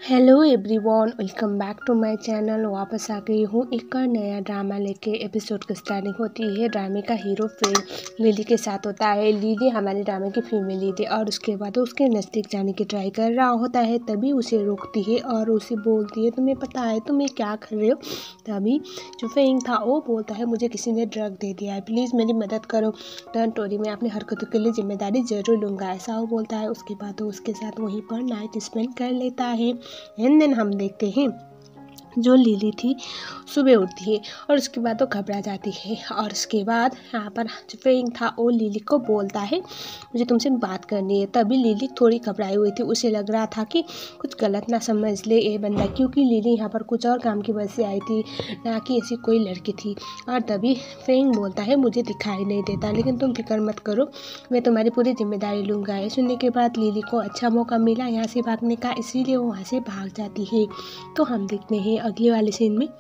Hello everyone, welcome back to my channel. वापस आ गई हूँ एक और नया ड्रामा लेके। एपिसोड की स्टार्टिंग होती है। ड्रामे का हीरो फिल्म लिली के साथ होता है। लिली हमारे ड्रामे की फीमेल लीड है और उसके बाद उसके नज़दीक जाने की ट्राई कर रहा होता है। तभी उसे रोकती है और उसे बोलती है, तुम्हें पता है तुम ये क्या कर रहे हो। तभी जो फेंग था वो बोलता है, मुझे किसी ने ड्रग दे दिया है, प्लीज़ मेरी मदद करो। डोंट वरी, मैं अपनी हरकतों के लिए जिम्मेदारी ज़रूर लूँगा, ऐसा वो बोलता है। उसके बाद वो उसके साथ वहीं पर नाइट स्पेंड कर लेता है। एंड देन हम देखते हैं जो लिली थी सुबह उठती है और उसके बाद वो घबरा जाती है। और उसके बाद यहाँ पर जो फेंग था वो लिली को बोलता है, मुझे तुमसे बात करनी है। तभी लिली थोड़ी घबराई हुई थी, उसे लग रहा था कि कुछ गलत ना समझ ले ये बंदा, क्योंकि लिली यहाँ पर कुछ और काम की वजह से आई थी, ना कि ऐसी कोई लड़की थी। और तभी फेंग बोलता है, मुझे दिखाई नहीं देता, लेकिन तुम फिक्र मत करो, मैं तुम्हारी पूरी जिम्मेदारी लूँगा। ये सुनने के बाद लिली को अच्छा मौका मिला यहाँ से भागने का, इसीलिए वो वहाँ से भाग जाती है। तो हम देखते हैं अगले वाले सीन में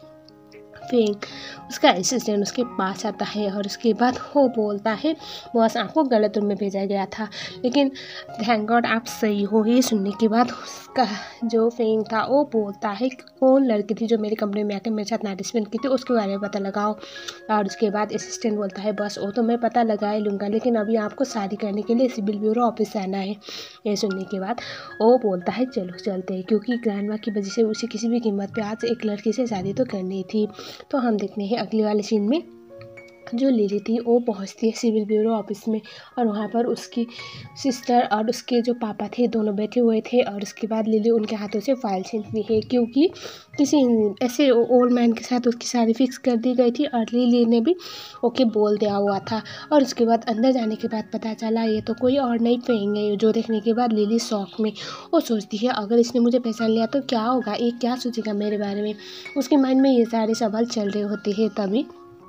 फेंग उसका असिस्टेंट उसके पास आता है और उसके बाद वो बोलता है, बॉस आपको गलत रूम में भेजा गया था, लेकिन थैंक गॉड आप सही हो। ये सुनने के बाद उसका जो फेंग था वो बोलता है, कौन लड़की थी जो मेरी कंपनी में आकर मेरे साथ नाइट स्पेंड की थी, उसके बारे में पता लगाओ। और उसके बाद असिस्टेंट बोलता है, बस वो तो मैं पता लगा ही लूँगा, लेकिन अभी आपको शादी करने के लिए सिविल ब्यूरो ऑफिस आना है। ये सुनने के बाद वो बोलता है, चलो चलते हैं, क्योंकि ग्रैंडमा की वजह से उसे किसी भी कीमत पे आज एक लड़की से शादी तो करनी थी। तो हम देखते हैं अगले वाले सीन में जो लिली थी वो पहुंचती है सिविल ब्यूरो ऑफिस में और वहाँ पर उसकी सिस्टर और उसके जो पापा थे दोनों बैठे हुए थे। और उसके बाद लिली उनके हाथों से फाइल छीनती है, क्योंकि किसी ऐसे ओल्ड मैन के साथ उसकी शादी फिक्स कर दी गई थी और लिली ने भी ओके बोल दिया हुआ था। और उसके बाद अंदर जाने के बाद पता चला ये तो कोई और नहीं फेंग है। जो देखने के बाद लिली शौक में वो सोचती है, अगर इसने मुझे पहचान लिया तो क्या होगा, ये क्या सोचेगा मेरे बारे में। उसके माइंड में ये सारे सवाल चल रहे होते हैं। तभी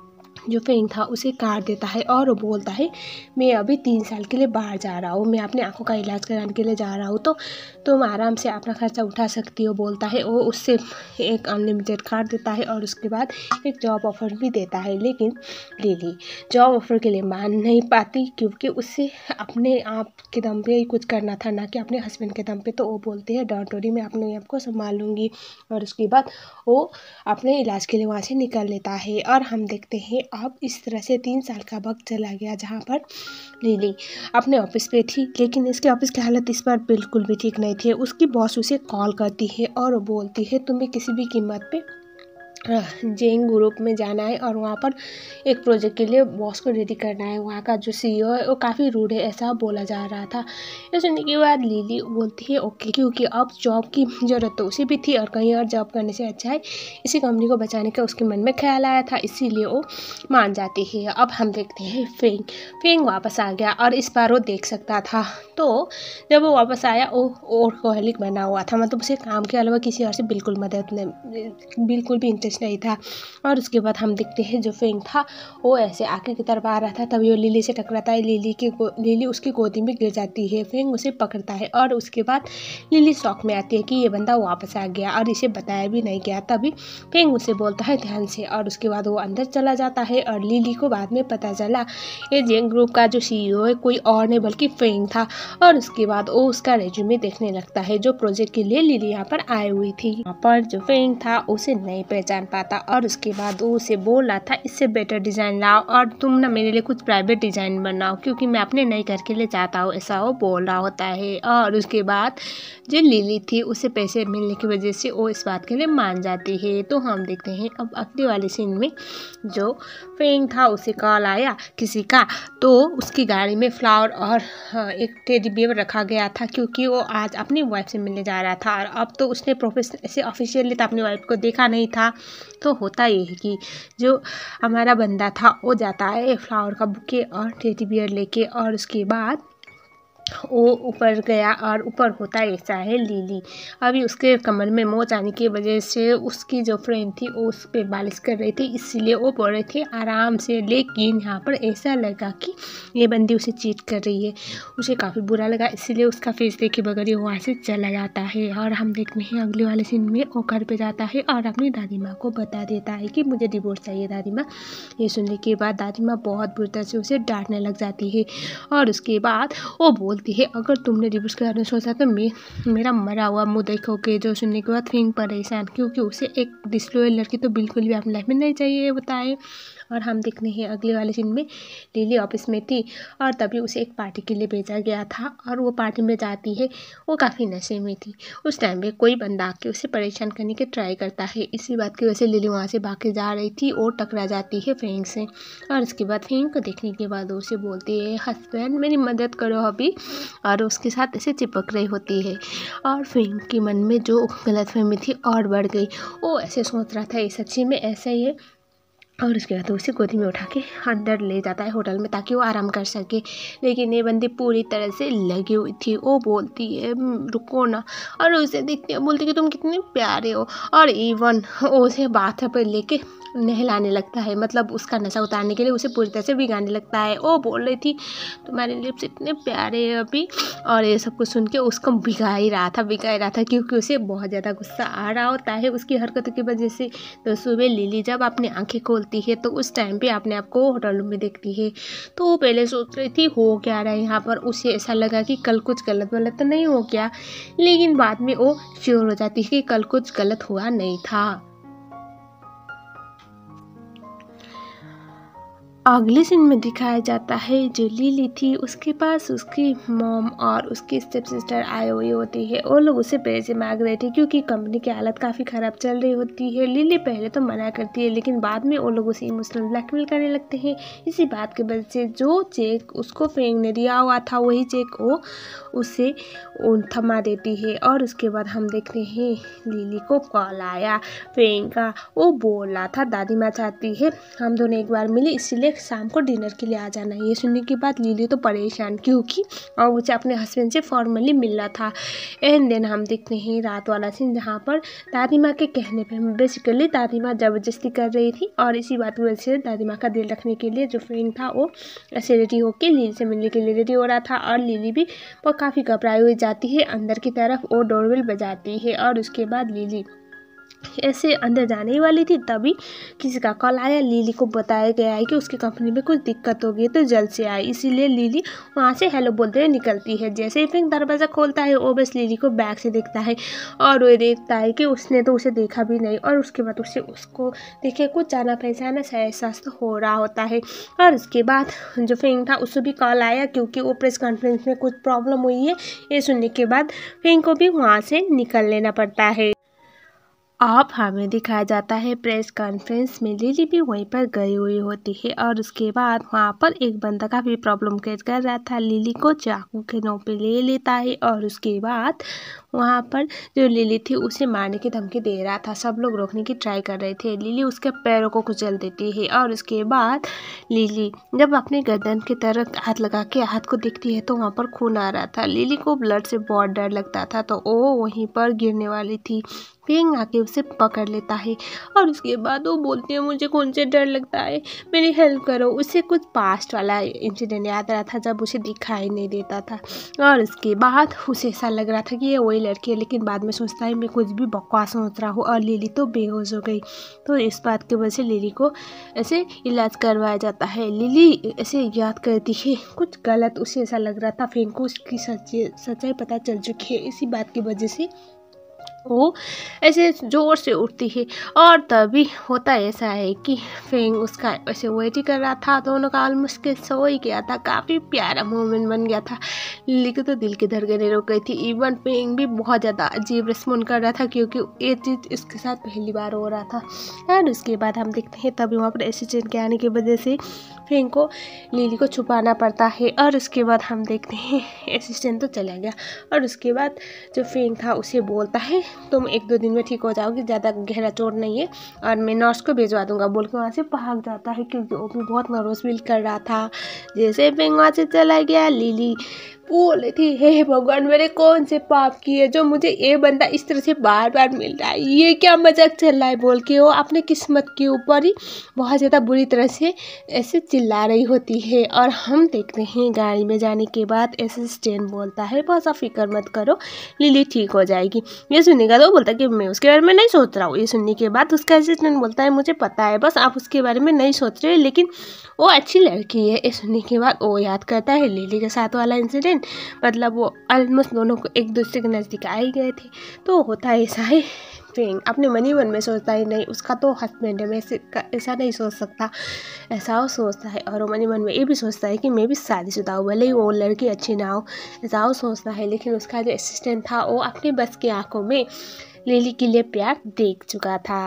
जो फेंग था उसे काट देता है और वो बोलता है, मैं अभी 3 साल के लिए बाहर जा रहा हूँ, मैं अपनी आंखों का इलाज कराने के लिए जा रहा हूँ, तो तुम आराम से अपना खर्चा उठा सकती हो, बोलता है। वो उससे एक अनलिमिटेड कार्ड देता है और उसके बाद एक जॉब ऑफर भी देता है। लेकिन लिली जॉब ऑफर के लिए मान नहीं पाती, क्योंकि उससे अपने आप के दम पे ही कुछ करना था, ना कि अपने हस्बैंड के दम पे। तो वो बोलती है, डोंट वरी, मैं अपने आप को संभाल लूँगी। और उसके बाद वो अपने इलाज के लिए वहाँ से निकल लेता है। और हम देखते हैं अब इस तरह से 3 साल का वक्त चला गया, जहाँ पर लिली अपने ऑफिस पे थी, लेकिन इसके ऑफिस की हालत इस बार बिल्कुल भी ठीक नहीं थी। उसकी बॉस उसे कॉल करती है और वो बोलती है, तुम्हें किसी भी कीमत पे जेंग ग्रुप में जाना है और वहाँ पर एक प्रोजेक्ट के लिए बॉस को रेडी करना है। वहाँ का जो सीईओ है वो काफ़ी रूड है, ऐसा बोला जा रहा था। ये सुनने के बाद लिली बोलती है ओके, क्योंकि अब जॉब की ज़रूरत तो उसे भी थी और कहीं और जॉब करने से अच्छा है इसी कंपनी को बचाने का उसके मन में ख्याल आया था, इसीलिए वो मान जाती है। अब हम देखते हैं फेंग वापस आ गया और इस बार वो देख सकता था। तो जब वो वापस आया वो वर्कहोलिक बना हुआ था, मतलब उसे काम के अलावा किसी और से बिल्कुल मदद नहीं, बिल्कुल भी इंटरेस्ट नहीं था। और उसके बाद हम देखते हैं जो फेंग था वो ऐसे आगे की तरफ आ रहा था, तभी वो लिली से टकराता है। लिली उसकी गोदी में गिर जाती है। फेंग उसे पकड़ता है और उसके बाद लिली शौक में आती है कि ये बंदा वापस आ गया और इसे बताया भी नहीं गया। तभी फेंग उसे बोलता है ध्यान से, और उसके बाद वो अंदर चला जाता है। और लिली को बाद में पता चला ये जेंग ग्रुप का जो सीईओ है कोई और नहीं बल्कि फेंग था। और उसके बाद वो उसका रेज्यूमे देखने लगता है, जो प्रोजेक्ट के लिए लिली यहाँ पर आई हुई थी। यहाँ पर जो फेंग था उसे नहीं पहचान पाता और उसके बाद वो उसे बोल रहा था, इससे बेटर डिज़ाइन लाओ और तुम ना मेरे लिए कुछ प्राइवेट डिज़ाइन बनाओ, क्योंकि मैं अपने नए घर के लिए चाहता हूँ, ऐसा वो बोल रहा होता है। और उसके बाद जो लिली थी उसे पैसे मिलने की वजह से वो इस बात के लिए मान जाती है। तो हम देखते हैं अब अगले वाले सीन में जो फेंग था उसे कॉल आया किसी का, तो उसकी गाड़ी में फ्लावर और एक टेडी बियर रखा गया था, क्योंकि वो आज अपनी वाइफ से मिलने जा रहा था। और अब तो उसने प्रोफेशनल ऐसे ऑफिशियली तो अपनी वाइफ को देखा नहीं था। तो होता ये है कि जो हमारा बंदा था वो जाता है फ्लावर का बुके और टेडी बियर लेके, और उसके बाद वो ऊपर गया और ऊपर होता ऐसा है लिली। अभी उसके कमर में मोच आने की वजह से उसकी जो फ्रेंड थी वो उस पर बालिश कर रही थी, इसलिए वो बोल रहे थे आराम से। लेकिन यहाँ पर ऐसा लगा कि ये बंदी उसे चीट कर रही है, उसे काफ़ी बुरा लगा, इसीलिए उसका फेस देखे बगैर ही वहाँ से चला जाता है। और हम देखते हैं अगले वाले सीन में वो घर पे जाता है और अपनी दादी माँ को बता देता है कि मुझे डिवोर्स चाहिए दादी माँ। ये सुनने के बाद दादी माँ बहुत बुरी तरह से उसे डांटने लग जाती है और उसके बाद वो बोल बोलती है अगर तुमने डिवोर्स के बारे में सोचा तो मेरा मरा हुआ मुँह देखोगे। जो सुनने के बाद फिंग परेशान, क्योंकि उसे एक डिसलॉयल लड़की तो बिल्कुल भी अपनी लाइफ में नहीं चाहिए बताए। और हम देखते हैं अगले वाले सीन में लिली ऑफिस में थी और तभी उसे एक पार्टी के लिए भेजा गया था और वो पार्टी में जाती है। वो काफ़ी नशे में थी। उस टाइम पे कोई बंदा आके उसे परेशान करने की ट्राई करता है। इसी बात की वजह से लिली वहाँ से भाग के जा रही थी और टकरा जाती है फेंग से। और उसके बाद फेंग को देखने के बाद उसे बोलती है हस्बैंड मेरी मदद करो अभी, और उसके साथ ऐसे चिपक रही होती है। और फेंग के मन में जो गलतफहमी थी और बढ़ गई। वो ऐसे सोच रहा था ये सच्ची में ऐसा ही है। और उसके बाद उसे गोदी में उठा के अंदर ले जाता है होटल में ताकि वो आराम कर सके। लेकिन ये बंदी पूरी तरह से लगी हुई थी। वो बोलती है रुको ना, और उसे देखती है बोलती कि तुम कितने प्यारे हो। और इवन उसे बाथ पर लेके नहलाने लगता है, मतलब उसका नशा उतारने के लिए उसे पूरी तरह से भिगाने लगता है। वो बोल रही थी तुम्हारे लिप्स इतने प्यारे हैं अभी, और ये सब कुछ सुन के उसको भिगा ही रहा था क्योंकि उसे बहुत ज़्यादा गुस्सा आ रहा होता है उसकी हरकतों की वजह से। तो सुबह लिली जब अपनी आंखें खोलती है तो उस टाइम पे अपने आप को होटल रूम में देखती है। तो वो पहले सोच रही थी हो क्या रहा है यहाँ पर। उसे ऐसा लगा कि कल कुछ गलत तो नहीं हो गया, लेकिन बाद में वो श्योर हो जाती है कि कल कुछ गलत हुआ नहीं था। अगले सीन में दिखाया जाता है जो लिली थी उसके पास उसकी मॉम और उसकी स्टेप सिस्टर आए हुई होती है। वो लोग उसे पैसे मांग रहे थे क्योंकि कंपनी की हालत काफ़ी ख़राब चल रही होती है। लिली पहले तो मना करती है लेकिन बाद में वो लोग उसे इमोशनल ब्लैकमेल करने लगते हैं। इसी बात की वजह से जो चेक उसको फेंग ने दिया हुआ था वही चेक वो उसे थमा देती है। और उसके बाद हम देखते हैं लिली को कॉल आया फेंग का। वो बोल रहा था दादी माँ चाहती है हम दोनों एक बार मिले, इसलिए शाम को डिनर के लिए आ जाना। ये सुनने के बाद लिली तो परेशान क्योंकि और उसे अपने हस्बैंड से फॉर्मली मिलना था। एंड देन हम देखते हैं रात वाला सीन जहाँ पर दादी माँ के कहने पे बेसिकली दादी माँ ज़बरदस्ती कर रही थी। और इसी बात की वजह से दादी माँ का दिल रखने के लिए जो फ्रेंड था वो ऐसे रेडी होकर लिली से मिलने के लिए रेडी हो रहा था। और लिली भी वो काफ़ी घबराई हुई जाती है अंदर की तरफ। वो डोरबेल बजाती है और उसके बाद लिली ऐसे अंदर जाने ही वाली थी तभी किसी का कॉल आया। लिली को बताया गया है कि उसकी कंपनी में कुछ दिक्कत हो गई तो जल्द से आए, इसीलिए लिली वहाँ से हेलो बोलते हुए निकलती है। जैसे ही फिर दरवाज़ा खोलता है वो बस लिली को बैग से देखता है और वो देखता है कि उसने तो उसे देखा भी नहीं। और उसके बाद उसको देखे कुछ जाना पहचाना सा एहसास तो हो रहा होता है। और उसके बाद जो फिंग था उससे भी कॉल आया क्योंकि वो प्रेस कॉन्फ्रेंस में कुछ प्रॉब्लम हुई है। ये सुनने के बाद फिंग को भी वहाँ से निकल लेना पड़ता है। अब हमें दिखाया जाता है प्रेस कॉन्फ्रेंस में लिली भी वहीं पर गई हुई होती है। और उसके बाद वहाँ पर एक बंदा काफ़ी प्रॉब्लम क्रिएट कर रहा था, लिली को चाकू के नोक पे ले लेता है। और उसके बाद वहाँ पर जो लिली थी उसे मारने की धमकी दे रहा था। सब लोग रोकने की ट्राई कर रहे थे। लिली उसके पैरों को कुचल देती है। और उसके बाद लिली जब अपने गर्दन की तरफ हाथ लगा के हाथ को देखती है तो वहाँ पर खून आ रहा था। लिली को ब्लड से बहुत डर लगता था तो वो वहीं पर गिरने वाली थी। फिंग आके उसे पकड़ लेता है और उसके बाद वो बोलती है मुझे कौन से डर लगता है, मेरी हेल्प करो। उसे कुछ पास्ट वाला इंसिडेंट याद आ रहा था जब उसे दिखाई नहीं देता था। और उसके बाद उसे ऐसा लग रहा था कि ये वही लड़की है, लेकिन बाद में सोचता है मैं कुछ भी बकवास सोच रहा हूँ। और लिली तो बेहोश हो गई। तो इस बात की वजह से लिली को ऐसे इलाज करवाया जाता है। लिली ऐसे याद करती है कुछ गलत, उसे ऐसा लग रहा था फिंग को उसकी सच्चाई पता चल चुकी है। इसी बात की वजह से वो ऐसे ज़ोर से उठती है। और तभी होता ऐसा है कि फेंग उसका ऐसे वेट ही कर रहा था। दोनों का ऑलमोस्ट के सो ही गया था। काफ़ी प्यारा मोमेंट बन गया था। लिली को तो दिल की धड़कनें रुक गई थी। इवन फेंग भी बहुत ज़्यादा अजीब रिस्पॉन्ड कर रहा था क्योंकि ये चीज़ इसके साथ पहली बार हो रहा था। और उसके बाद हम देखते हैं तभी वहाँ पर असिस्टेंट के आने की वजह से फेंग को लिली को छुपाना पड़ता है। और उसके बाद हम देखते हैं असिस्टेंट तो चला गया। और उसके बाद जो फेंग था उसे बोलता है तुम 1-2 दिन में ठीक हो जाओगी, ज़्यादा गहरा चोट नहीं है और मैं नर्स को भिजवा दूंगा बोल के वहाँ से भाग जाता है क्योंकि वो भी बहुत नर्वस फील कर रहा था। जैसे फेंग वहाँ से चला गया लिली बोल रही थी हे भगवान मेरे कौन से पाप किए जो मुझे ये बंदा इस तरह से बार बार मिल रहा है, ये क्या मजाक चल रहा है बोल के वो अपने किस्मत के ऊपर ही बहुत ज़्यादा बुरी तरह से ऐसे चिल्ला रही होती है। और हम देखते हैं गाड़ी में जाने के बाद असिस्टेंट बोलता है बस आप फिक्र मत करो लिली ठीक हो जाएगी। ये सुनेगा तो बोलता है कि मैं उसके बारे में नहीं सोच रहा हूँ। ये सुनने के बाद उसका असिस्टेंट बोलता है मुझे पता है बस आप उसके बारे में नहीं सोच रहे लेकिन वो अच्छी लड़की है। ये सुनने के बाद वो याद करता है लिली के साथ वाला इंसिडेंट देन मतलब वो ऑलमोस्ट दोनों को एक दूसरे के नज़दीक आ ही गए थे। तो होता है ऐसा है, फेंग अपने मन ही मन में सोचता है नहीं उसका तो हस्बैंड है, मैं ऐसा नहीं सोच सकता, ऐसा वो सोचता है। और वो मन ही मन में ये भी सोचता है कि मैं भी शादीशुदा हूँ, भले ही वो लड़की अच्छी ना हो, ऐसा वो सोचता है। लेकिन उसका जो असिस्टेंट था वो अपने बस की आंखों में लिली के लिए प्यार देख चुका था।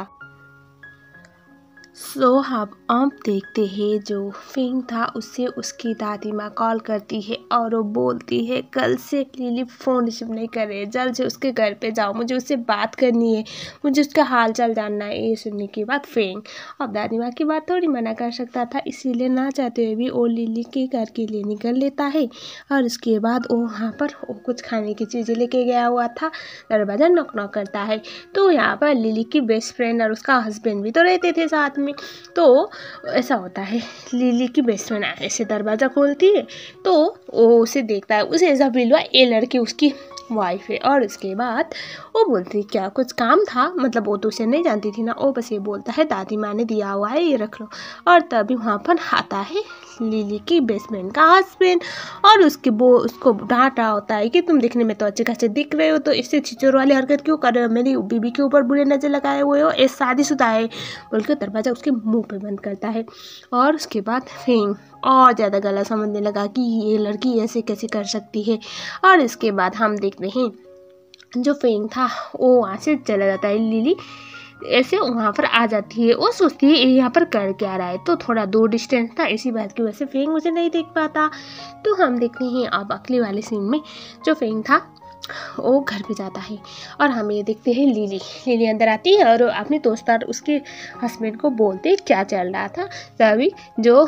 सो अब देखते हैं जो फेंग था उससे उसकी दादी माँ कॉल करती है और वो बोलती है कल से लिली फ़ोन रिसीव नहीं कर रही है, जल्द से उसके घर पे जाओ, मुझे उससे बात करनी है, मुझे उसका हाल चाल जानना है। ये सुनने के बाद फेंग अब दादी माँ की बात थोड़ी मना कर सकता था, इसीलिए ना चाहते हुए भी वो लिली के घर के लिए निकल लेता है। और उसके बाद वो वहाँ पर वो कुछ खाने की चीज़ें लेके गया हुआ था, दरवाज़ा नॉक नॉक करता है। तो यहाँ पर लिली की बेस्ट फ्रेंड और उसका हस्बैंड भी तो रहते थे साथ में। तो ऐसा होता है, लिली की बेस्ट फ्रेंड ऐसे दरवाज़ा खोलती है तो वो उसे देखता है, उसे ऐसा फील हुआ ये लड़की उसकी वाइफ है। और उसके बाद वो बोलती है क्या कुछ काम था, मतलब वो तो उसे नहीं जानती थी ना, वो बस ये बोलता है दादी माँ ने दिया हुआ है ये रख लो। और तभी वहाँ पर आता है लिली की बेस्ट फ्रेंड का हस्बैंड और उसको डांट रहा होता है कि तुम दिखने में तो अच्छे खासे दिख रहे हो, तो इससे छिचोर वाली हरकत क्यों कर रहे हो, मेरी बीबी के ऊपर बुरे नजर लगाए हुए हो, ये शादीशुदा है बोल के दरवाजा उसके मुंह पे बंद करता है। और उसके बाद फेंग और ज़्यादा गला समझने लगा कि ये लड़की ऐसे कैसे कर सकती है। और इसके बाद हम देखते हैं जो फेंग था वो वहाँ से चला जाता है, लिली ऐसे वहाँ पर आ जाती है, वो सोचती है यहाँ पर कर क्या रहा है, तो थोड़ा दूर डिस्टेंस था इसी बात की वजह से फेंग मुझे नहीं देख पाता। तो हम देखते हैं अब अगले वाले सीन में जो फेंग था वो घर पे जाता है और हम ये देखते हैं लिली अंदर आती है और अपने दोस्त और उसके हस्बैंड को बोलते क्या चल रहा था। तभी जो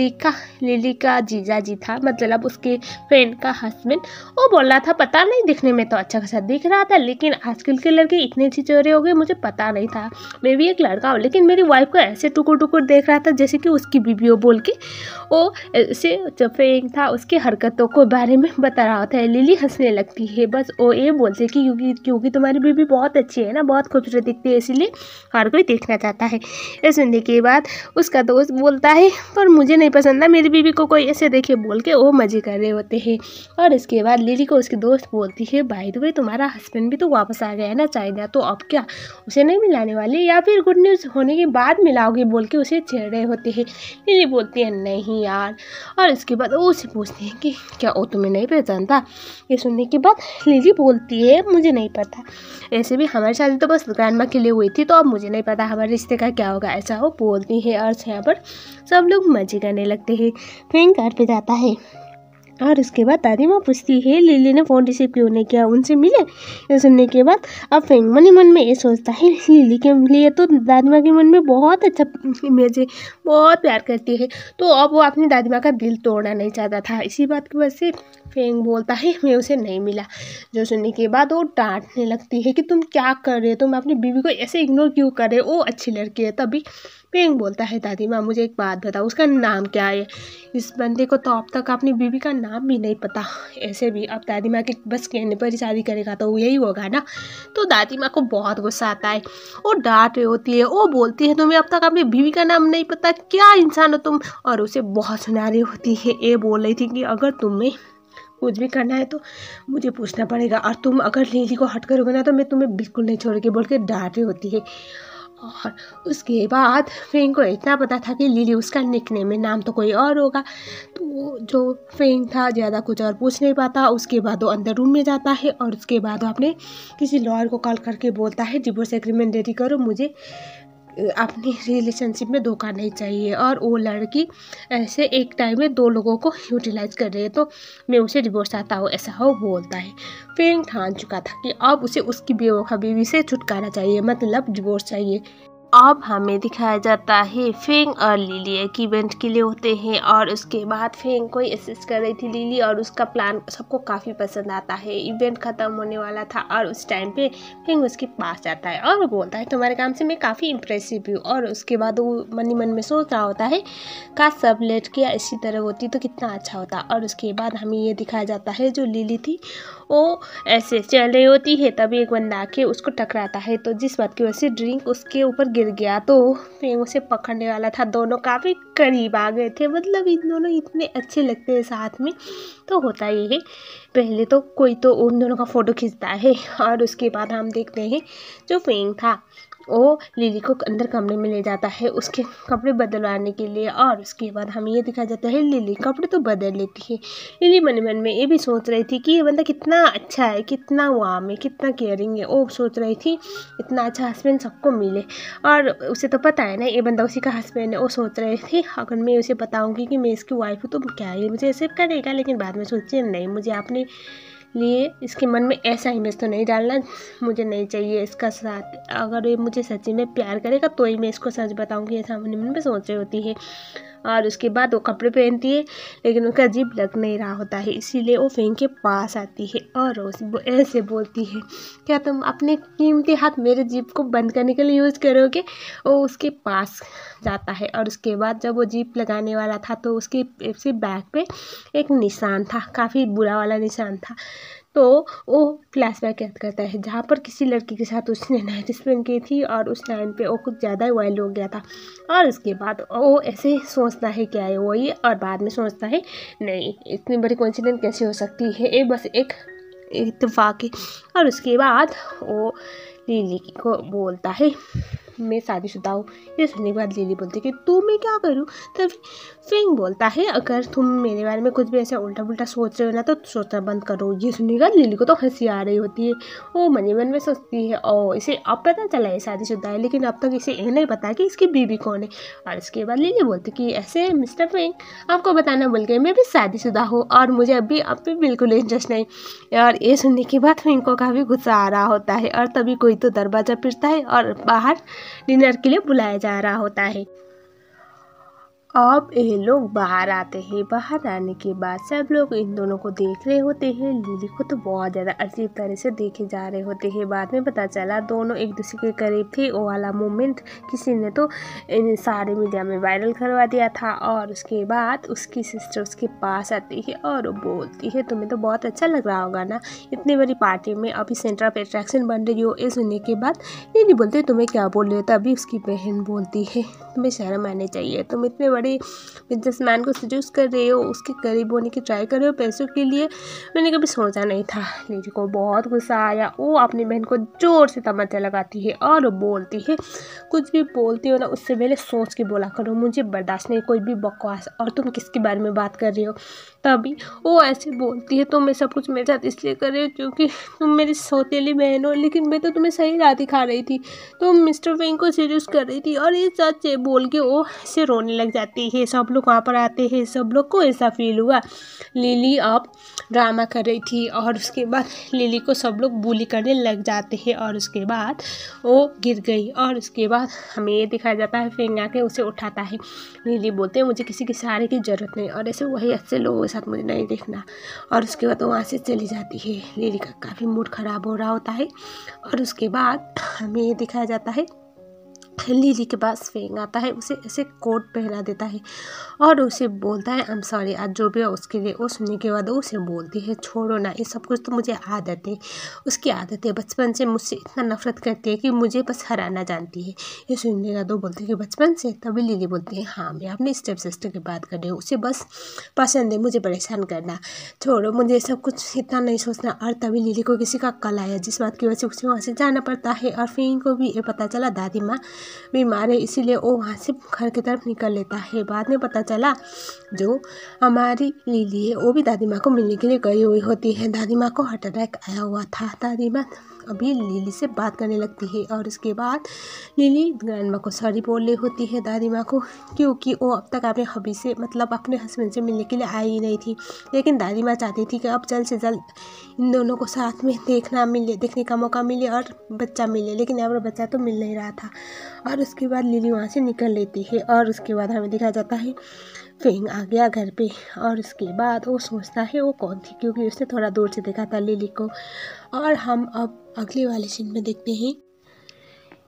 लिली का जीजा जी था, मतलब उसके फ्रेंड का हस्बैंड, वो बोल रहा था पता नहीं दिखने में तो अच्छा खासा दिख रहा था, लेकिन आजकल के लड़के इतने छिचोरे हो गए मुझे पता नहीं था, मैं भी एक लड़का हूँ, लेकिन मेरी वाइफ को ऐसे टुकुर टुकुर देख रहा था जैसे कि उसकी बीबी हो बोल के वो ऐसे जो फेंग था उसकी हरकतों को बारे में बता रहा होता है। लिली हंसने लगती है, बस वो ये बोलते कि क्योंकि तुम्हारी बीबी बहुत अच्छी है ना, बहुत खूबसूरत दिखती है, इसीलिए हर कोई देखना चाहता है। ये सुनने के बाद उसका दोस्त बोलता है पर मुझे नहीं पसंद ना मेरी बीबी को कोई ऐसे देखे बोल के वो मजे कर रहे होते हैं। और इसके बाद लिली को उसकी दोस्त बोलती है बाय द वे तुम्हारा हस्बैंड भी तो वापस आ गया है ना चाइना, तो अब क्या उसे नहीं मिलाने वाली या फिर गुड न्यूज़ होने के बाद मिलाओगे बोल के उसे छेड़ रहे होते हैं। लिली बोलती है नहीं यार। और इसके बाद वो उसे पूछते हैं कि क्या वो तुम्हें नहीं पहचानता। ये सुनने के बाद लिली बोलती है मुझे नहीं पता, ऐसे भी हमारी शादी तो बस ग्रैंडमा के लिए हुई थी, तो अब मुझे नहीं पता हमारे रिश्ते का क्या होगा, ऐसा वो बोलती है। और यहाँ पर सब लोग मजे करने लगते हैं। फेंग घर पे जाता है और उसके बाद दादी माँ पूछती है लिली ने फ़ोन रिसीव क्यों नहीं किया, उनसे मिले। ये सुनने के बाद अब फेंग मन ही मन में ये सोचता है लिली के लिए तो दादी माँ के मन में बहुत अच्छा इमेज है, बहुत प्यार करती है, तो अब वो अपनी दादी माँ का दिल तोड़ना नहीं चाहता था। इसी बात की वजह से फेंग बोलता है मैं उसे नहीं मिला। जो सुनने के बाद वो डांटने लगती है कि तुम क्या कर रहे हो, तुम अपनी बीवी को ऐसे इग्नोर क्यों कर रहे हो, वो अच्छी लड़की है। तभी फेंग बोलता है दादी माँ मुझे एक बात बताओ उसका नाम क्या है, इस बंदे को तो अब तक अपनी बीवी का नाम भी नहीं पता, ऐसे भी अब दादी माँ के बस कहने पर ही शादी करेगा तो यही होगा ना। तो दादी माँ को बहुत गुस्सा आता है, वो डांट रही होती है, वो बोलती है तुम्हें अब तक अपनी बीवी का नाम नहीं पता, क्या इंसान हो तुम। और उसे बहुत सुना रही होती है, ये बोल रही थी कि अगर तुम्हें कुछ भी करना है तो मुझे पूछना पड़ेगा, और तुम अगर लिली को हट करोगे ना तो मैं तुम्हें बिल्कुल नहीं छोड़ूंगी बोल के डांट रही होती है। और उसके बाद फेंग को इतना पता था कि लिली उसका निकनेम में नाम तो कोई और होगा, तो जो फेंग था ज़्यादा कुछ और पूछ नहीं पाता। उसके बाद वो अंदर रूम में जाता है और उसके बाद वो अपने किसी लॉयर को कॉल करके बोलता है डिवोर्स एग्रीमेंट रेडी करो, मुझे अपनी रिलेशनशिप में धोखा नहीं चाहिए, और वो लड़की ऐसे एक टाइम में दो लोगों को यूटिलाइज कर रही है, तो मैं उसे डिवोर्स चाहता हूँ, ऐसा वो बोलता है। फेंग ठान चुका था कि अब उसे उसकी बेवफा बीवी से छुटकारा चाहिए, मतलब डिवोर्स चाहिए। अब हमें दिखाया जाता है फेंग और लिली एक इवेंट के लिए होते हैं, और उसके बाद फेंग को असिस्ट कर रही थी लिली, और उसका प्लान सबको काफ़ी पसंद आता है। इवेंट ख़त्म होने वाला था और उस टाइम पे फेंग उसके पास जाता है और वो बोलता है तुम्हारे काम से मैं काफ़ी इम्प्रेसिव हूँ। और उसके बाद वो मन ही मन में सोच रहा होता है काश सब लड़कियाँ इसी तरह होती तो कितना अच्छा होता। और उसके बाद हमें ये दिखाया जाता है जो लिली थी वो ऐसे चल रही होती है, तभी एक बंदा आके उसको टकराता है। तो जिस बात की वजह से ड्रिंक उसके ऊपर गिर गया, तो फेंग उसे पकड़ने वाला था। दोनों काफ़ी करीब आ गए थे, मतलब इन दोनों इतने अच्छे लगते हैं साथ में। तो होता ये है, पहले तो कोई तो उन दोनों का फ़ोटो खींचता है, और उसके बाद हम देखते हैं जो फेंग था वो लिली को अंदर कमरे में ले जाता है उसके कपड़े बदलवाने के लिए। और उसके बाद हमें ये दिखाया जाता है लिली कपड़े तो बदल लेती है। लिली मन मन में ये भी सोच रही थी कि ये बंदा कितना अच्छा है, कितना वार्म है, कितना केयरिंग है। वो सोच रही थी इतना अच्छा हस्बैंड सबको मिले, और उसे तो पता है ना ये बंदा उसी का हस्बैंड है। वो सोच रही थी अगर मैं उसे बताऊँगी कि मैं इसकी वाइफ हूँ तो क्या ये मुझे ऐसे करेगा, लेकिन बाद में सोची नहीं, मुझे अपने लिए इसके मन में ऐसा इमेज तो नहीं डालना, मुझे नहीं चाहिए इसका साथ। अगर ये मुझे सच्ची में प्यार करेगा तो ही मैं इसको सच बताऊंगी, ऐसा अपने मन में सोच रही होती है। और उसके बाद वो कपड़े पहनती है, लेकिन उसका जीभ लग नहीं रहा होता है, इसीलिए वो फेंग के पास आती है और ऐसे बोलती है, क्या तुम अपने कीमती हाथ मेरे जीभ को बंद करने के लिए यूज़ करोगे। वो उसके पास जाता है, और उसके बाद जब वो जीभ लगाने वाला था तो उसके बैक पे एक निशान था, काफ़ी बुरा वाला निशान था। तो वो फ्लैशबैक याद करता है जहाँ पर किसी लड़की के साथ उसने नाइट स्पेंड की थी, और उस टाइम पे वो कुछ ज़्यादा ही वाइल्ड हो गया था। और उसके बाद वो ऐसे सोचता है क्या है वो ये, और बाद में सोचता है नहीं, इतनी बड़ी कोइंसिडेंस कैसे हो सकती है, ये बस एक इत्तेफाक है। और उसके बाद वो लिली को बोलता है मैं शादीशुदा हूँ। ये सुनने के बाद लिली बोलती है कि तू मैं क्या करूँ। तभी फेंग बोलता है अगर तुम मेरे बारे में कुछ भी ऐसा उल्टा पुल्टा सोच रहे हो ना तो सोचना बंद करो। ये सुनने के बाद लिली को तो हंसी आ रही होती है। वो मन में सोचती है ओ इसे अब पता चला है शादीशुदा है, लेकिन अब तक इसे ये नहीं पता कि इसकी बीवी कौन है। और इसके बाद लिली बोलती कि ऐसे मिस्टर फेंग आपको बताना भूल गए, मैं भी शादीशुदा हूँ और मुझे अभी अब भी बिल्कुल इंटरेस्ट नहीं। और ये सुनने के बाद फेंग को काफ़ी गुस्सा आ रहा होता है, और तभी कोई तो दरवाज़ा पिटता है और बाहर डिनर के लिए बुलाया जा रहा होता है। अब ये लोग बाहर आते हैं। बाहर आने के बाद सब लोग इन दोनों को देख रहे होते हैं। लिली को तो बहुत ज़्यादा अजीब तरह से देखे जा रहे होते हैं। बाद में पता चला दोनों एक दूसरे के करीब थे। वो वाला मोमेंट किसी ने तो इन सारे मीडिया में वायरल करवा दिया था। और उसके बाद उसकी सिस्टर उसके पास आती है और वो बोलती है तुम्हें तो बहुत अच्छा लग रहा होगा ना, इतनी बड़ी पार्टी में अभी सेंटर ऑफ अट्रैक्शन बन रही हो। ये सुनने के बाद लिली बोलती है तुम्हें क्या बोल रहे हो। तभी उसकी बहन बोलती है तुम्हें शर्म आनी चाहिए, तुम इतने बड़े बिजनेसमैन को सजेस्ट कर रहे हो, उसके करीब होने की ट्राई कर रहे हो पैसों के लिए, मैंने कभी सोचा नहीं था। लिली को बहुत गुस्सा आया। वो अपनी बहन को जोर से तमंचा लगाती है और बोलती है कुछ भी बोलती हो ना उससे पहले सोच के बोला करो, मुझे बर्दाश्त नहीं कोई भी बकवास। और तुम किसके बारे में बात कर रही हो। तभी वो ऐसे बोलती है तुम सब कुछ मेरे साथ इसलिए कर रहे हो क्योंकि तुम मेरी सौतेली बहन हो, लेकिन मैं तो तुम्हें सही राह दिखा रही थी, तुम मिस्टर फेंग को सीरियस कर रही थी। और ये सच है बोल के वो ऐसे रोने लग जाती है। सब लोग वहाँ पर आते हैं, सब लोग को ऐसा फील हुआ लिली अब ड्रामा कर रही थी। और उसके बाद लिली को सब लोग बुली करने लग जाते हैं, और उसके बाद वो गिर गई। और उसके बाद हमें ये दिखाया जाता है फेंग आके उसे उठाता है। लिली बोलते हैं मुझे किसी के सहारे की ज़रूरत नहीं, और ऐसे वही अच्छे लोगों के साथ मुझे नहीं देखना। और उसके बाद वो वहाँ से चली जाती है। लिली का काफ़ी मूड ख़राब हो रहा होता है। और उसके बाद हमें ये दिखाया जाता है लिली के पास फेंग आता है, उसे ऐसे कोट पहना देता है और उसे बोलता है आई एम सॉरी। आज जो भी है उसके लिए। वो सुनने के बाद उसे बोलती है छोड़ो ना, ये सब कुछ तो मुझे आदत है। उसकी आदत है, बचपन से मुझसे इतना नफरत करती है कि मुझे बस हराना जानती है। ये सुनने के बाद वो बोलती है कि बचपन से। तभी लिली बोलती है हाँ मैं अपनी स्टेप सिस्टर की बात कर रही हूँ, उसे बस पसंद है मुझे परेशान करना, छोड़ो मुझे सब कुछ इतना नहीं सोचना। और तभी लिली को किसी का कॉल आया जिस बात की वजह से उसे वहाँ से जाना पड़ता है। और फेंग को भी ये पता चला दादी माँ बीमार है, इसीलिए वो वहाँ से घर की तरफ निकल लेता है। बाद में पता चला जो हमारी लिली है वो भी दादी माँ को मिलने के लिए गई हुई होती है। दादी माँ को हार्ट अटैक आया हुआ था। दादी माँ अभी लिली से बात करने लगती है। और उसके बाद लिली ग्रैंड माँ को सॉरी बोल रही होती है दादी माँ को, क्योंकि वो अब तक अपने हबी से मतलब अपने हस्बैंड से मिलने के लिए आई ही नहीं थी। लेकिन दादी माँ चाहती थी कि अब जल्द से जल्द इन दोनों को साथ में देखने का मौका मिले और बच्चा मिले, लेकिन यहाँ पर बच्चा तो मिल नहीं रहा था। और उसके बाद लिली वहाँ से निकल लेती है। और उसके बाद हमें दिखाया जाता है फेंग आ गया घर पे। और उसके बाद वो सोचता है वो कौन थी, क्योंकि उसने थोड़ा दूर से देखा था लिली को। और हम अब अगले वाले सीन में देखते हैं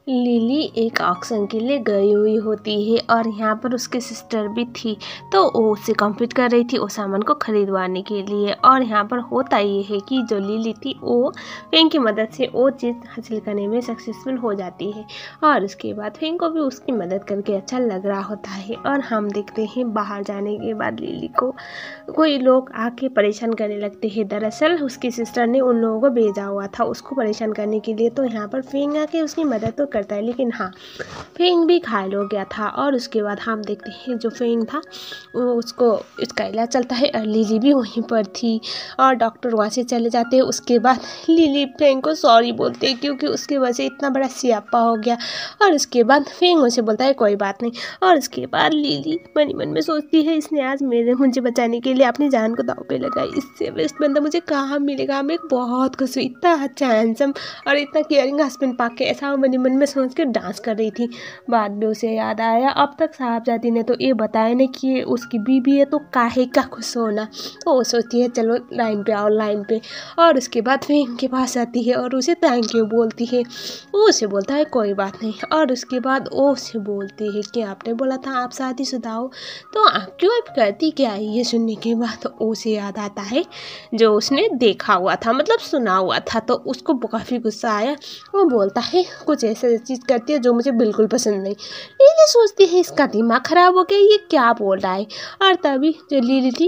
लिली एक ऑक्शन के लिए गई हुई होती है और यहाँ पर उसकी सिस्टर भी थी, तो वो उससे कम्पीट कर रही थी उस सामान को खरीदवाने के लिए। और यहाँ पर होता ये है कि जो लिली थी वो फेंग की मदद से वो चीज़ हासिल करने में सक्सेसफुल हो जाती है और उसके बाद फेंग को भी उसकी मदद करके अच्छा लग रहा होता है। और हम देखते हैं बाहर जाने के बाद लिली को कोई लोग आके परेशान करने लगते हैं। दरअसल उसकी सिस्टर ने उन लोगों को भेजा हुआ था उसको परेशान करने के लिए, तो यहाँ पर फेंग आके उसकी मदद तो करता है, लेकिन हाँ फेंग भी घायल हो गया था। और उसके बाद हम देखते हैं जो फेंग था वो उसको इसका इलाज चलता है और लिली भी वहीं पर थी और डॉक्टर वहाँ से चले जाते हैं। उसके बाद लिली फेंग को सॉरी बोलते हैं क्योंकि उसकी वजह से इतना बड़ा सियापा हो गया। और उसके बाद फेंग उसे बोलता है कोई बात नहीं। और उसके बाद लिली मन मन में सोचती है इसने आज मुझे बचाने के लिए अपनी जान को दांव पे लगाई, इससे बेस्ट बंदा मुझे कहाँ मिलेगा। मैं बहुत खुश हुई, इतना अच्छा हैंडसम और इतना केयरिंग हस्बैंड पा के, ऐसा मन मन में सोच के डांस कर रही थी। बाद में उसे याद आया अब तक साहबजादी ने तो ये बताया नहीं कि ये उसकी बीबी है, तो काहे का खुश होना। तो वो सोचती है चलो लाइन पे आओ लाइन पे। और उसके बाद फेंग के पास आती है और उसे थैंक यू बोलती है। वो उसे बोलता है कोई बात नहीं। और उसके बाद वो उसे बोलती है कि आपने बोला था आप शादीशुदा हो, तो आप क्यों अब करती क्या है। ये सुनने के बाद उसे याद आता है जो उसने देखा हुआ था, मतलब सुना हुआ था, तो उसको काफ़ी गुस्सा आया। वो बोलता है कुछ ऐसा चीज़ करती है जो मुझे बिल्कुल पसंद नहीं। लिली सोचती है इसका दिमाग खराब हो गया, ये क्या बोल रहा है। और तभी जो लिली थी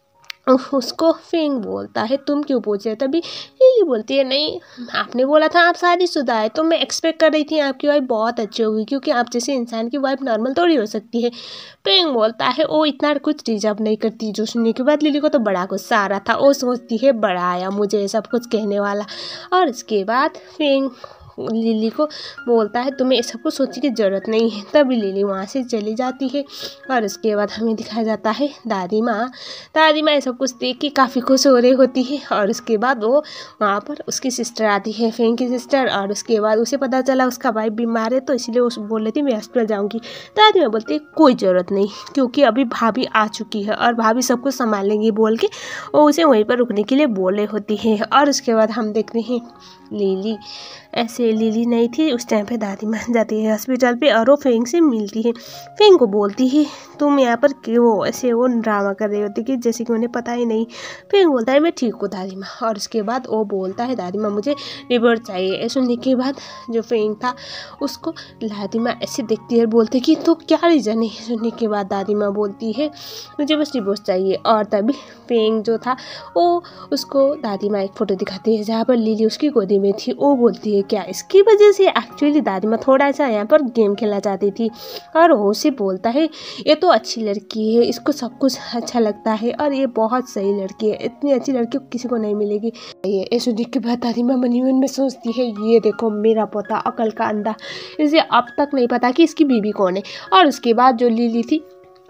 उसको फेंग बोलता है तुम क्यों पूछ रहे, तभी लिली बोलती है नहीं आपने बोला था आप शादीशुदा है, तो मैं एक्सपेक्ट कर रही थी आपकी वाइफ बहुत अच्छी होगी क्योंकि आप जैसे इंसान की वाइफ नॉर्मल थोड़ी हो सकती है। फेंग बोलता है वो इतना कुछ डिजर्व नहीं करती। जो सुनने के बाद लिली को तो बड़ा गुस्सा आ रहा था, वो सोचती है बड़ा आया मुझे सब कुछ कहने वाला। और इसके बाद फेंग लिली को बोलता है तुम्हें ये सब कुछ सोचने की ज़रूरत नहीं है। तभी लिली वहाँ से चली जाती है। और उसके बाद हमें दिखाया जाता है दादी माँ ये सब कुछ देख के काफ़ी खुश हो रही होती है। और उसके बाद वो वहाँ पर उसकी सिस्टर आती है, फेंग की सिस्टर। और उसके बाद उसे पता चला उसका भाई बीमार है, तो इसलिए वो बोल रही थी मैं हॉस्पिटल जाऊँगी। दादी माँ बोलती है कोई ज़रूरत नहीं क्योंकि अभी भाभी आ चुकी है और भाभी सब कुछ संभाल लेंगी बोल के वो उसे वहीं पर रुकने के लिए बोले होती है। और उसके बाद हम देखते हैं लिली ऐसे लिली नहीं थी उस टाइम पे दादी माँ जाती है हॉस्पिटल पे और वो फेंग से मिलती है। फेंग को बोलती है तुम यहाँ पर क्यों ऐसे वो ड्रामा कर रही होती कि जैसे कि उन्हें पता ही नहीं। फेंग बोलता है मैं ठीक हूँ दादी माँ। और उसके बाद वो बोलता है दादी माँ मुझे डिवोर्स चाहिए। सुनने के बाद जो फेंग था उसको दादी माँ ऐसे देखती है बोलती कि तो क्या रीज़न है। सुनने के बाद दादी माँ बोलती है मुझे बस डिवोर्स चाहिए। और तभी फेंग जो था वो उसको दादी माँ एक फ़ोटो दिखाती है जहाँ पर लिली उसकी गोदी में थी। वो बोलती है क्या इसकी वजह से एक्चुअली दादी माँ थोड़ा सा यहाँ पर गेम खेलना चाहती थी। और वो उसे बोलता है ये तो अच्छी लड़की है, इसको सब कुछ अच्छा लगता है और ये बहुत सही लड़की है, इतनी अच्छी लड़की किसी को नहीं मिलेगी। ये सुनने के बाद दादी माँ मन में सोचती है ये देखो मेरा पोता अकल का अंधा, इसे अब तक नहीं पता कि इसकी बीबी कौन है। और उसके बाद जो लिली थी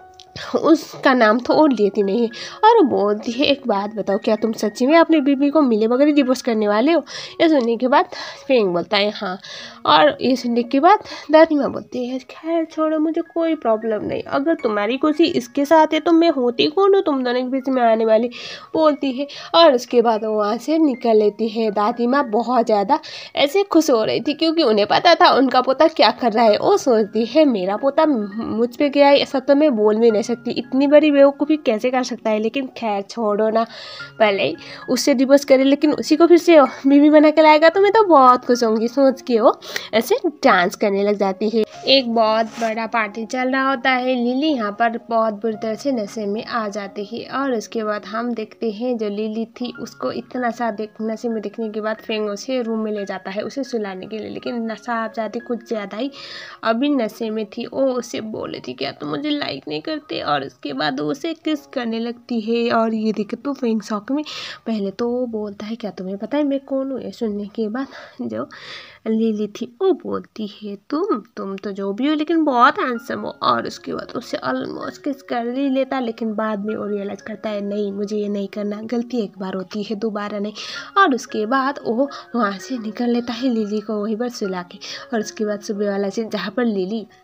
उसका नाम तो और लेती नहीं है और वो बोलती है एक बात बताओ क्या तुम सच्ची में अपनी बीबी को मिले बगैर डिवोर्स करने वाले हो। ये सुनने के बाद फेंग बोलता है हाँ। और ये सुनने के बाद दादी माँ बोलती है खैर छोड़ो मुझे कोई प्रॉब्लम नहीं, अगर तुम्हारी खुशी इसके साथ है तो मैं होती कौन हूँ तुम दोनों के बीच में आने वाली बोलती है। और उसके बाद वो वहाँ से निकल लेती है। दादी माँ बहुत ज़्यादा ऐसे खुश हो रही थी क्योंकि उन्हें पता था उनका पोता क्या कर रहा है। वो सोचती है मेरा पोता मुझ पे गया है ऐसा तो मैं बोल भी नहीं सकती, इतनी बड़ी बेवकूफ़ी कैसे कर सकता है। लेकिन खैर छोड़ो ना, पहले ही उससे डिवोर्स करे लेकिन उसी को फिर से बीवी बना के लाएगा तो मैं तो बहुत खुश होंगी सोच के वो ऐसे डांस करने लग जाती है। एक बहुत बड़ा पार्टी चल रहा होता है। लिली यहाँ पर बहुत बुरी तरह से नशे में आ जाती है। और उसके बाद हम देखते हैं जो लिली थी उसको इतना सा नशे में देखने के बाद फेंग उसे रूम में ले जाता है उसे सुलाने के लिए, लेकिन नशा आप जाती कुछ ज़्यादा ही अभी नशे में थी। वो उसे बोले थी क्या तुम मुझे लाइक नहीं करते। और उसके बाद वो उसे किस करने लगती है और ये देखे तो फेंग शॉक में। पहले तो वो बोलता है क्या तुम्हें पता है मैं कौन हूँ। ये सुनने के बाद जो लिली थी वो बोलती है तुम तो जो भी हो लेकिन बहुत हैंडसम हो। और उसके बाद उससे ऑलमोस्ट किस कर ही लेता, लेकिन बाद में वो रियलाइज़ करता है नहीं मुझे ये नहीं करना, गलती एक बार होती है दोबारा नहीं। और उसके बाद वो वहाँ से निकल लेता है लिली को वहीं पर सुला के। और उसके बाद सुबह वाला सीन जहाँ पर लिली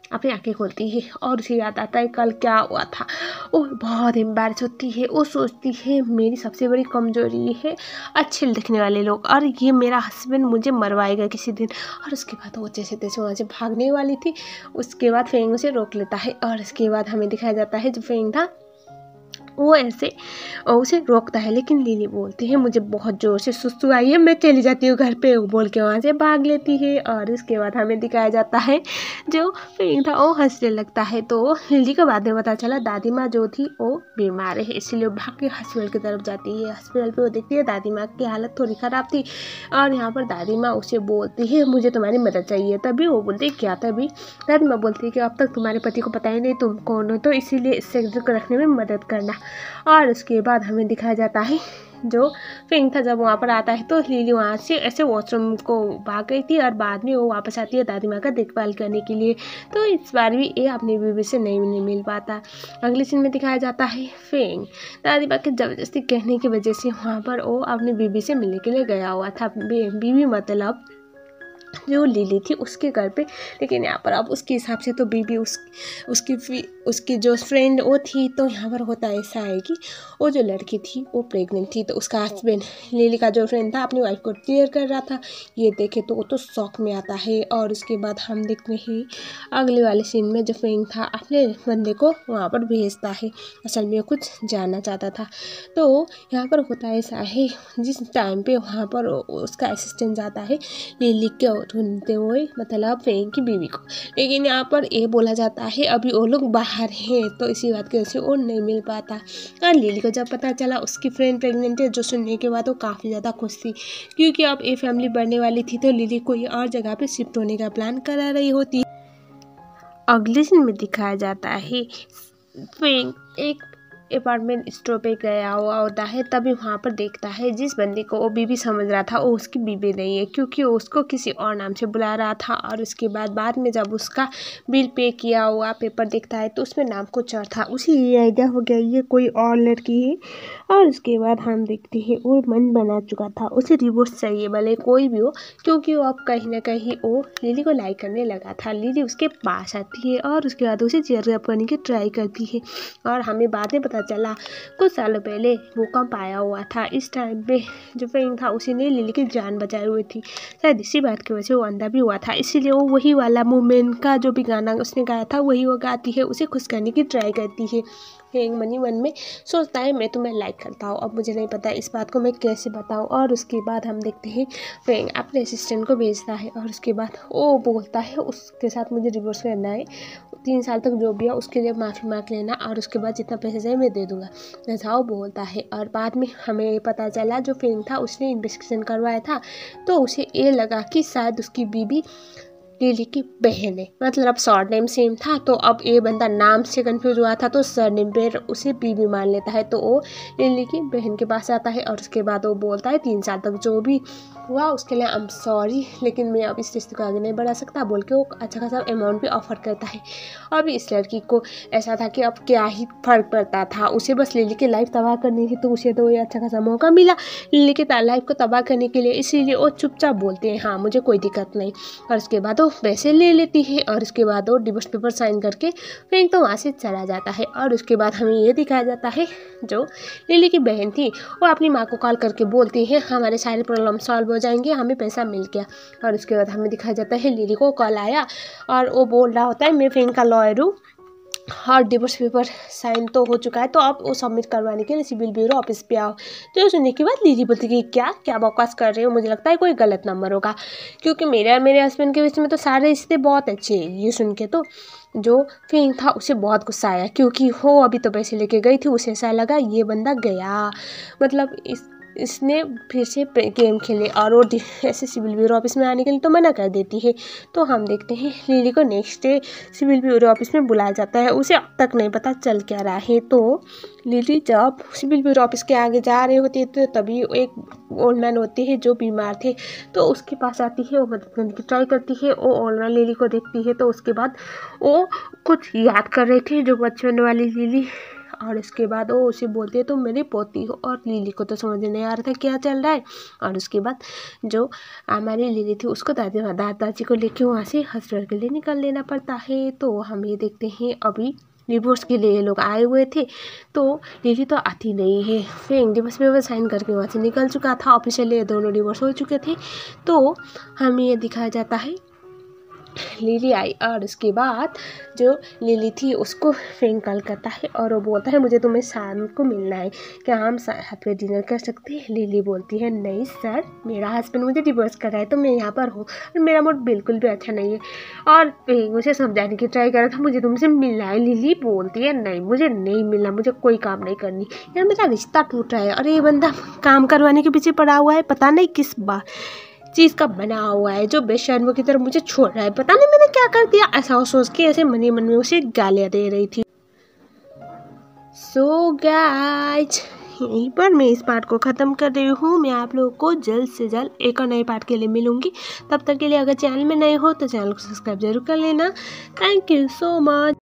अपनी आंखें खोलती है और उसे याद आता है कल क्या हुआ था। वो बहुत एम्बैरेस होती है। वो सोचती है मेरी सबसे बड़ी कमजोरी ये है अच्छे दिखने वाले लोग, और ये मेरा हस्बैंड मुझे मरवाएगा किसी दिन। और उसके बाद वो जैसे तैसे वहाँ से भागने वाली थी। उसके बाद फेंग उसे रोक लेता है और उसके बाद हमें दिखाया जाता है जो फेंग था वो ऐसे उसे रोकता है, लेकिन लिली बोलती है मुझे बहुत ज़ोर से सुस्तु आई है, मैं चली जाती हूँ घर पे, वो बोल के वहाँ से भाग लेती है। और इसके बाद हमें दिखाया जाता है जो फेंग था वो हंसने लगता है। तो लिली को बाद में पता चला दादी माँ जो थी वो बीमार है, इसलिए वो भाग के हॉस्पिटल की तरफ जाती है। हॉस्पिटल पर वो देखती है दादी माँ की हालत थोड़ी ख़राब थी और यहाँ पर दादी माँ उसे बोलती है मुझे तुम्हारी मदद चाहिए। तभी वो बोलती है क्या? तभी दादी माँ बोलती है कि अब तक तुम्हारे पति को पता ही नहीं तुम कौन हो, तो इसीलिए इस सेक्रेटरी को रखने में मदद करना। और उसके बाद हमें दिखाया जाता है जो फेंग था जब वहाँ पर आता है तो लिली वहाँ से ऐसे वॉशरूम को भाग गई थी और बाद में वो वापस आती है दादी माँ का देखभाल करने के लिए। तो इस बार भी ये अपनी बीवी से नहीं मिल पाता। अगले सीन में दिखाया जाता है फेंग दादी माँ के ज़बरदस्ती कहने की वजह से वहाँ पर वो अपनी बीवी से मिलने के लिए गया हुआ था। बीवी मतलब जो लिली थी उसके घर पे, लेकिन यहाँ पर अब उसके हिसाब से तो बीबी उसकी जो फ्रेंड वो थी। तो यहाँ पर होता ऐसा है कि वो जो लड़की थी वो प्रेग्नेंट थी, तो उसका हस्बैंड लिली का जो फ्रेंड था अपनी वाइफ को क्लियर कर रहा था। ये देखे तो वो तो शॉक में आता है। और उसके बाद हम देखते हैं अगले वाले सीन में जो फेंग था अपने बंदे को वहाँ पर भेजता है, असल में कुछ जानना चाहता था। तो यहाँ पर होता ऐसा है जिस टाइम पे वहाँ पर उसका असिस्टेंट जाता है लिली के ढूंढते हुए मतलब फेंग की बीवी को, लेकिन यहाँ पर ये बोला जाता है अभी वो लोग बाहर हैं, तो इसी बात की वजह से वो नहीं मिल पाता। और लिली को जब पता चला उसकी फ्रेंड प्रेग्नेंट है, जो सुनने के बाद वो काफ़ी ज़्यादा खुश थी, क्योंकि अब ये फैमिली बढ़ने वाली थी तो लिली कोई और जगह पे शिफ्ट होने का प्लान करा रही होती। अगले दिन में दिखाया जाता है फेंग एक अपार्टमेंट स्टोर पे गया हुआ होता है। तभी वहाँ पर देखता है जिस बंदी को वो बीबी समझ रहा था वो उसकी बीबी नहीं है, क्योंकि वो उसको किसी और नाम से बुला रहा था। और उसके बाद में जब उसका बिल पे किया हुआ पेपर देखता है तो उसमें नाम कुछ और था। उसे ये आइडिया हो गया ये कोई और लड़की है। और उसके बाद हम देखते हैं वो मन बना चुका था, उसे डिवोर्स चाहिए भले कोई भी हो, क्योंकि वो अब कहीं ना कहीं वो लिली को लाइक करने लगा था। लिली उसके पास आती है और उसके बाद उसे चेयर अप करने की ट्राई करती है। और हमें बाद में पता चला कुछ सालों पहले भूकंप आया हुआ था। इस टाइम पे जो फेंग था उसी ने लिली की जान बचाई हुई थी। शायद इसी बात की वजह से वो अंधा भी हुआ था, इसीलिए वो वही वाला मूवमेंट का जो भी गाना उसने गाया था वही वो गाती है, उसे खुश करने की ट्राई करती है। फेंग मनी मन में सोचता है मैं तुम्हें लाइक करता हूँ, अब मुझे नहीं पता इस बात को मैं कैसे बताऊँ। और उसके बाद हम देखते हैं फेंग अपने असिस्टेंट को भेजता है और उसके बाद वो बोलता है उसके साथ मुझे डिवोर्स करना है, 3 साल तक जो भी है उसके लिए माफ़ी मांग लेना और उसके बाद जितना पैसे चाहिए मैं दे दूँगा, ऐसा वो बोलता है। और बाद में हमें पता चला जो फेंग था उसने इन्वेस्टिगेशन करवाया था, तो उसे ये लगा कि शायद उसकी बीबी लिली की बहन है, मतलब शॉर्ट नेम सेम था। तो अब ये बंदा नाम से कंफ्यूज हुआ था तो सर नेम पे उसे बीबी मान लेता है। तो वो लिली की बहन के पास आता है और उसके बाद वो बोलता है 3 साल तक जो भी हुआ उसके लिए आई एम सॉरी, लेकिन मैं अब इस रिश्ते को आगे नहीं बढ़ा सकता बोल के वो अच्छा खासा अमाउंट भी ऑफर करता है। अब इस लड़की को ऐसा था कि अब क्या ही फर्क पड़ता था, उसे बस लिली की लाइफ तबाह करनी थी, तो उसे तो ये अच्छा खासा मौका मिला लिली की लाइफ को तबाह करने के लिए, इसीलिए वो चुपचाप बोलते हैं हाँ मुझे कोई दिक्कत नहीं। और उसके बाद वो पैसे ले लेती है और उसके बाद वो डिवोर्स पेपर साइन करके फेंग तो वहाँ से चला जाता है। और उसके बाद हमें ये दिखाया जाता है जो लिली की बहन थी वो अपनी माँ को कॉल करके बोलती है हमारे सारे प्रॉब्लम सॉल्व हो जाएंगे, हमें पैसा मिल गया। और उसके बाद हमें दिखाया जाता है लिली को कॉल आया और वो बोल रहा होता है मैं फेंग का लॉयर हूँ और डिवोर्स पेपर साइन तो हो चुका है, तो आप वो सबमिट करवाने के लिए सिविल ब्यूरो ऑफिस पे आओ। तो सुनने के बाद लिली बोलती कि क्या बकवास कर रहे हो, मुझे लगता है कोई गलत नंबर होगा, क्योंकि मेरे और मेरे हस्बैंड के बीच में तो सारे रिश्ते बहुत अच्छे हैं। ये सुन के तो जो फेंग था उसे बहुत गुस्सा आया, क्योंकि वो अभी तो पैसे लेके गई थी, उसे ऐसा लगा ये बंदा गया मतलब इसने फिर से गेम खेले और वो ऐसे सिविल ब्यूरो ऑफिस में आने के लिए तो मना कर देती है। तो हम देखते हैं लिली को next day civil bureau office में बुलाया जाता है, उसे अब तक नहीं पता चल क्या रहा है। तो लिली जब सिविल ब्यूरो ऑफिस के आगे जा रही होती है तो तभी एक ओल्ड मैन होती है जो बीमार थे, तो उसके पास आती है, वो मदद करने की ट्राई करती है। वो ओल्ड मैन लिली को देखती है तो उसके बाद वो कुछ याद कर रही थी जो बचपन वाली लिली और उसके बाद वो उसे बोलती है तुम मेरी पोती हो। और लिली को तो समझ नहीं आ रहा था क्या चल रहा है। और उसके बाद जो हमारी लिली थी उसको दादाजी को लेके वहाँ से हॉस्पिटल के लिए निकल लेना पड़ता है। तो हम ये देखते हैं अभी डिवोर्स के लिए ये लोग आए हुए थे, तो लिली तो आती नहीं है। फिर डिवोर्स पेपर साइन करके वहाँ से निकल चुका था, ऑफिशियली दोनों डिवोर्स हो चुके थे। तो हमें ये दिखाया जाता है लिली आई और उसके बाद जो लिली थी उसको फ्रेंक कॉल करता है और वो बोलता है मुझे तुम्हें शाम को मिलना है, क्या हम साथ में डिनर कर सकते हैं। लिली बोलती है नहीं सर, मेरा हस्बैंड मुझे डिवोर्स कर रहा है तो मैं यहाँ पर हूँ और मेरा मूड बिल्कुल भी अच्छा नहीं है। और मुझे समझाने की ट्राई कर रहा था मुझे तुमसे मिलना है। लिली बोलती है नहीं मुझे नहीं मिलना, मुझे कोई काम नहीं करनी, यार मेरा रिश्ता टूट रहा है और ये बंदा काम करवाने के पीछे पड़ा हुआ है, पता नहीं किस चीज़ का बना हुआ है जो बेशर्मों की तरह मुझे छोड़ रहा है, पता नहीं मैंने क्या कर दिया। ऐसा सोच के ऐसे मन ही मन में उसे गालियाँ दे रही थी। सो गाइज यहीं पर मैं इस पार्ट को ख़त्म कर रही हूँ। मैं आप लोगों को जल्द से जल्द एक और नए पार्ट के लिए मिलूँगी। तब तक के लिए अगर चैनल में नए हो तो चैनल को सब्सक्राइब जरूर कर लेना। Thank you so much.